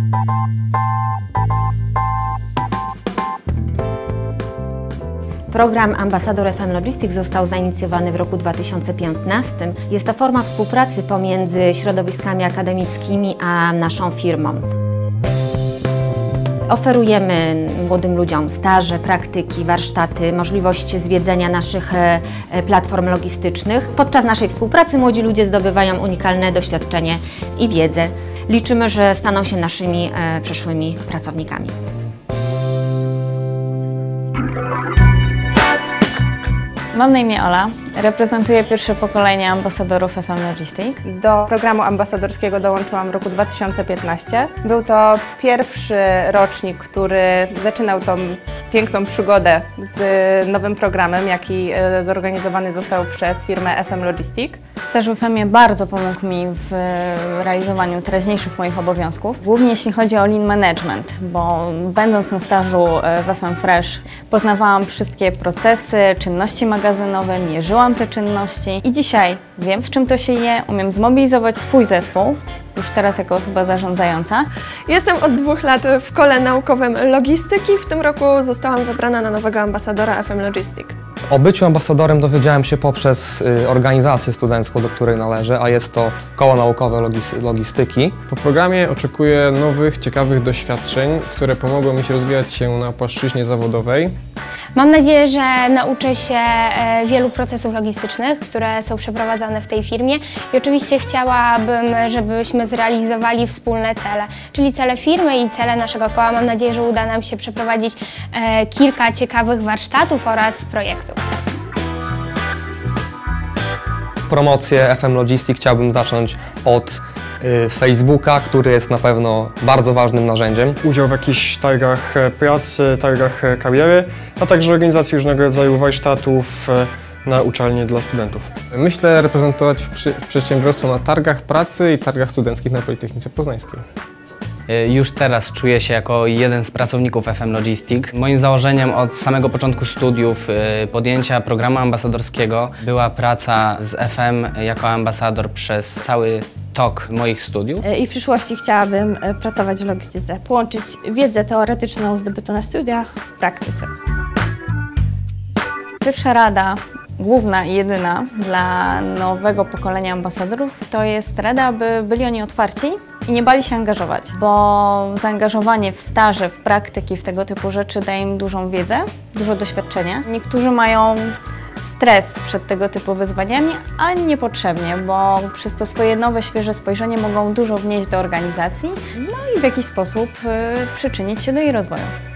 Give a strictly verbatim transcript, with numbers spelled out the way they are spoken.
Program Ambasador F M Logistic został zainicjowany w roku dwa tysiące piętnastym. Jest to forma współpracy pomiędzy środowiskami akademickimi a naszą firmą. Oferujemy młodym ludziom staże, praktyki, warsztaty, możliwość zwiedzenia naszych platform logistycznych. Podczas naszej współpracy młodzi ludzie zdobywają unikalne doświadczenie i wiedzę. Liczymy, że staną się naszymi przyszłymi pracownikami. Mam na imię Ola, reprezentuję pierwsze pokolenie ambasadorów F M Logistic. Do programu ambasadorskiego dołączyłam w roku dwa tysiące piętnastym. Był to pierwszy rocznik, który zaczynał tą piękną przygodę z nowym programem, jaki zorganizowany został przez firmę F M Logistic. Staż w F M ie bardzo pomógł mi w realizowaniu teraźniejszych moich obowiązków, głównie jeśli chodzi o lean management, bo będąc na stażu w F M Fresh poznawałam wszystkie procesy, czynności magazynowe, mierzyłam te czynności i dzisiaj wiem, z czym to się je, umiem zmobilizować swój zespół, już teraz jako osoba zarządzająca. Jestem od dwóch lat w kole naukowym logistyki. W tym roku zostałam wybrana na nowego ambasadora F M Logistic. O byciu ambasadorem dowiedziałem się poprzez y, organizację studencką, do której należę, a jest to koło naukowe logistyki. Po programie oczekuję nowych, ciekawych doświadczeń, które pomogą mi się rozwijać się na płaszczyźnie zawodowej. Mam nadzieję, że nauczę się wielu procesów logistycznych, które są przeprowadzane w tej firmie i oczywiście chciałabym, żebyśmy zrealizowali wspólne cele, czyli cele firmy i cele naszego koła. Mam nadzieję, że uda nam się przeprowadzić kilka ciekawych warsztatów oraz projektów. Promocję F M Logistic chciałbym zacząć od Facebooka, który jest na pewno bardzo ważnym narzędziem. Udział w jakichś targach pracy, targach kariery, a także organizacji różnego rodzaju warsztatów na uczelnie dla studentów. Myślę reprezentować przedsiębiorstwo na targach pracy i targach studenckich na Politechnice Poznańskiej. Już teraz czuję się jako jeden z pracowników F M Logistic. Moim założeniem od samego początku studiów podjęcia programu ambasadorskiego była praca z F M jako ambasador przez cały tok moich studiów. I w przyszłości chciałabym pracować w logistyce, połączyć wiedzę teoretyczną zdobytą na studiach w praktyce. Pierwsza rada, główna i jedyna dla nowego pokolenia ambasadorów, to jest rada, aby byli oni otwarci i nie bali się angażować, bo zaangażowanie w staże, w praktyki, w tego typu rzeczy daje im dużą wiedzę, dużo doświadczenia. Niektórzy mają stres przed tego typu wyzwaniami, a niepotrzebnie, bo przez to swoje nowe, świeże spojrzenie mogą dużo wnieść do organizacji, no i w jakiś sposób przyczynić się do jej rozwoju.